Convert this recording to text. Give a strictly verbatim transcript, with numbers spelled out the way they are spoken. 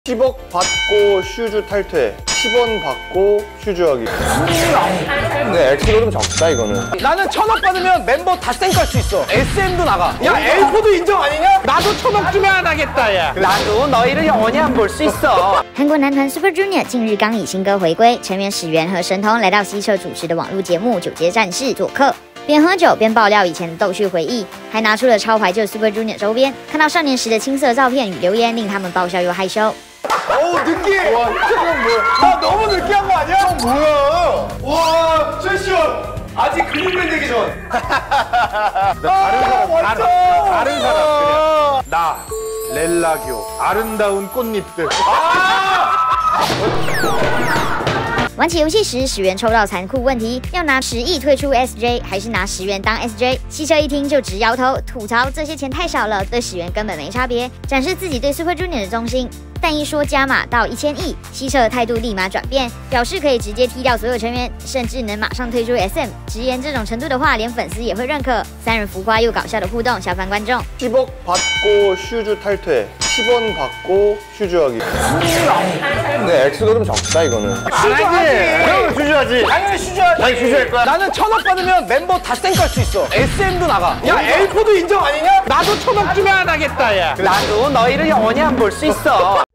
십억 받고 슈즈 탈퇴, 십 원 받고 슈즈하기. 근데 엑스도 좀 적다 이거는. 나는 천억 받으면 멤버 다 쌩깔 수 있어. 에스엠도 나가. 야, 엘포도 인정 아니냐? 나도 천억 주면 안 하겠다, 야. 나도 너희를 영원히 안 볼 수 있어. 韩国男团 Super Junior 近日刚以新歌回归，成员始源和神童来到西澈主持的网络节目《九阶战士》做客，边喝酒边爆料以前的逗趣回忆，还拿出了超怀旧 Super Junior 周边。看到少年时的青涩照片与留言，令他们爆笑又害羞。 어우 느끼해. 와, 이건 뭐야? 나 너무 느끼한 거 아니야? 형 뭐야? 와, 최시원 아직 그림맨 되기 전. 다른 사람, 다른, 다른 사람 그냥. 나, 렐라교, 아름다운 꽃잎들. 아! 玩起游戏时，始源抽到残酷问题：要拿十亿退出 S J， 还是拿十元当 S J？ 西澈一听就直摇头，吐槽这些钱太少了，对始源根本没差别，展示自己对 Super Junior 的忠心。但一说加码到一千亿，西澈态度立马转变，表示可以直接踢掉所有成员，甚至能马上退出 S M。直言这种程度的话，连粉丝也会认可。三人浮夸又搞笑的互动，笑翻观众。 십억 받고 슈즈 탈퇴, 십 원 받고 슈즈하기. 근데 엑스도 좀 적다 이거는. 슈즈하지. 형 슈즈하지. 당연히 슈즈하지. 아니 슈즈할 거야? 나는 천억 받으면 멤버 다 쌩깔 수 있어. 에스엠도 나가. 야, 엘포도 인정 아니냐? 나도 천억 주면 안 하겠다, 야. 나도 너희를 영원히 안 볼 수 있어.